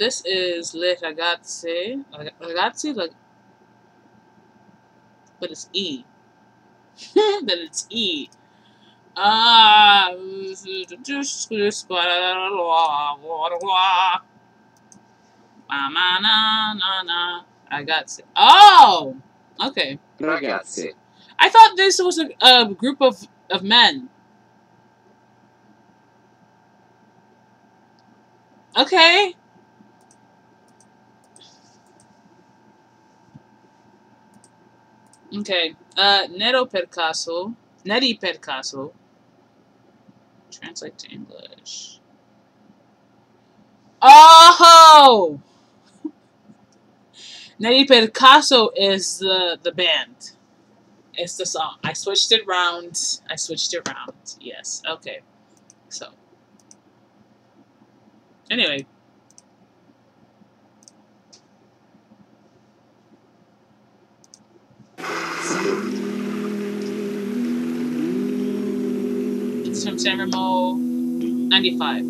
this is Le Ragazze. Ragazzi, but it's E. Then it's E. Ragazzi. Oh! Okay. Ragazze. I thought this was a group of men. Okay. Okay. Neri per caso. Translate to English. Oh! Neri per caso is the band. It's the song. I switched it around. Yes. Okay. So. Anyway. It's from San Remo 95.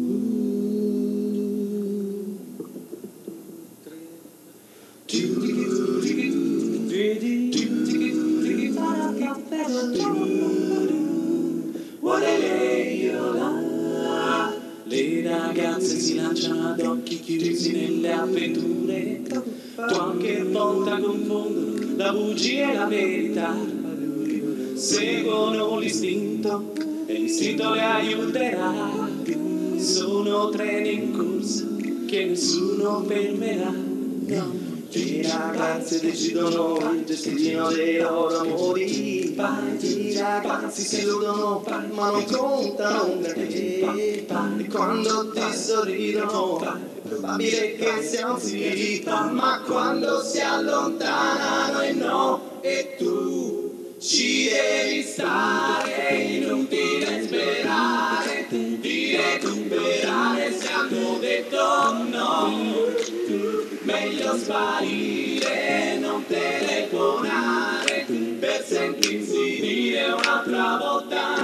Le ragazze si lanciano ad occhi chiusi nelle avventure, qualche volta confondono la bugia e la verità, seguono l'istinto e l'istinto le aiuterà, sono treni in corsa che nessuno fermerà, no. Le ragazze decidono il destino dei loro amori, i ragazzi si illudono ma non contano un granché, e quando ti sorridono è probabile che sia un sì, ma quando si allontanano e no, e tu ci devi stare, è inutile sperare di recuperare se hanno detto no. Meglio sparire, non telefonare, per sentirsi dire un'altra volta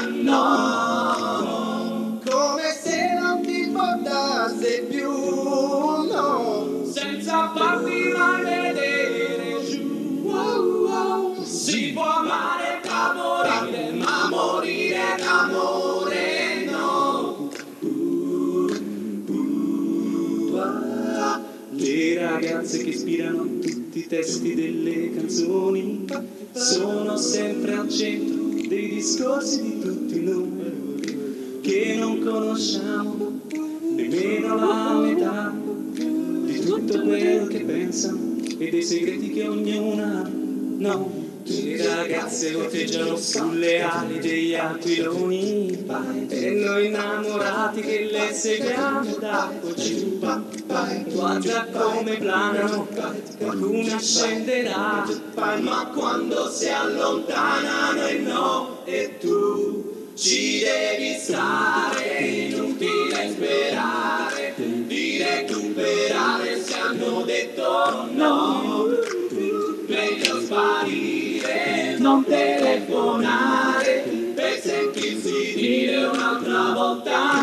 no. Come se non ti importasse più, no. Senza farti mai vedere giù. Si può amare da morire, ma morire d'amore no. Le ragazze che ispirano tutti i testi delle canzoni sono sempre al centro dei discorsi di tutti noi, che non conosciamo nemmeno la metà di tutto quello che pensano e dei segreti che ognuna ha, no. Le ragazze volteggiano sulle ali degli aquiloni e noi innamorati che le seguiamo da giù. Guarda come planano, qualcuna scenderà, ma quando si allontanano e no, e tu ci devi stare, inutile sperare di recuperare se hanno detto no. Meglio sparire, non telefonare, per sentirsi dire un'altra volta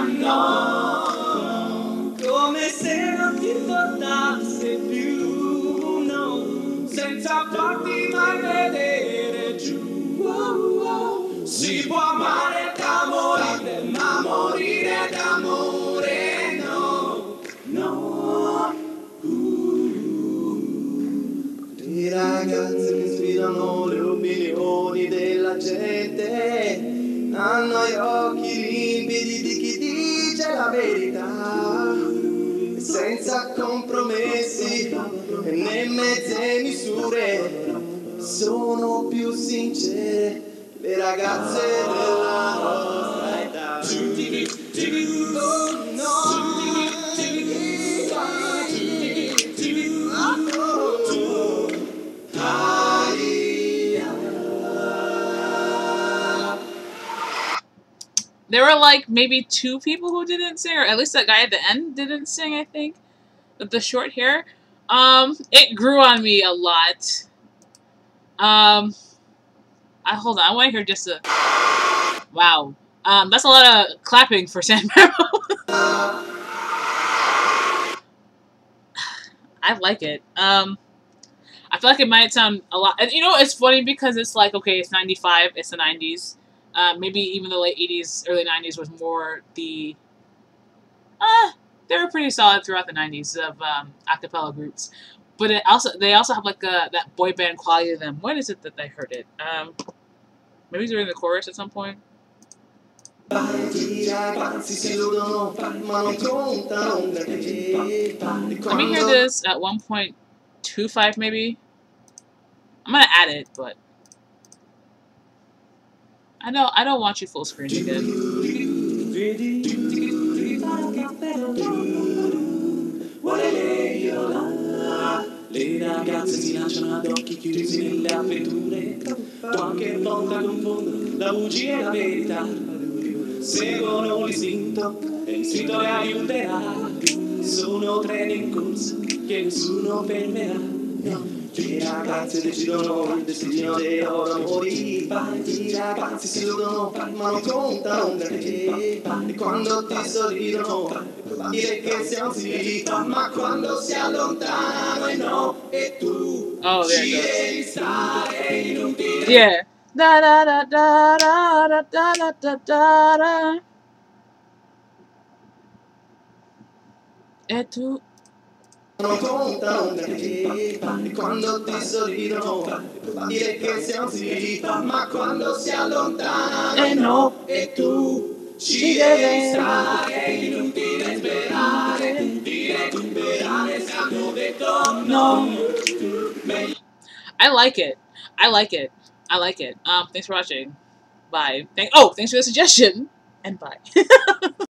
no. Come se non ti importasse più, no. Senza farti mai vedere giù. Si può amare da morire, ma morire d'amore no, no. I ragazzi che sfidano le opinioni della gente hanno gli occhi limpidi di chi dice la verità, senza compromessi né mezze misure, sono più sincere le ragazze della nostra età. Oh, no. There were like maybe 2 people who didn't sing, or at least that guy at the end didn't sing, I think. With the short hair. It grew on me a lot. Hold on, I want to hear just a... Wow. That's a lot of clapping for San Remo. I like it. I feel like it might sound a lot. And you know, it's funny because it's like, okay, it's 95, it's the 90s. Maybe even the late 80s, early 90s was more the. They were pretty solid throughout the 90s of acapella groups. But they also have like that boy band quality to them. When is it that I heard it? Maybe during the chorus at some point. Let me hear this at 1.25 maybe. I'm gonna add it, but I don't want you full screen again. Le ragazze si lanciano ad occhi chiusi nelle avventure, qualche volta confondono la bugia e la verità, seguono l'istinto e l'istinto le aiuterà, sono treni in corsa che nessuno fermerà. Le ragazze decidono il destino dei loro amori, i ragazzi si illudono ma non contano per te, e quando ti sorridono è probabile che siano sì, ma quando si allontanano e no, e tu ci devi stare inutile. Yeah. Da da da da da da da da da da. E tu non contano per te, e quando ti sorridono è probabile che siano sì, ma quando si allontanano e no, e tu ci devi stare, inutile sperare, dire sperare se hanno detto no. I like it. I like it. I like it. Thanks for watching. Bye. Thanks for the suggestion. And bye.